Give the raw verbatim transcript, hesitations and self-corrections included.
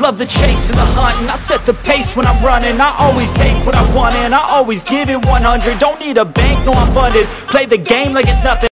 love the chase and the hunt, and I set the pace when I'm running. I always take what I want and I always give it one hundred. Don't need a bank, no I'm funded. Play the game like it's nothing.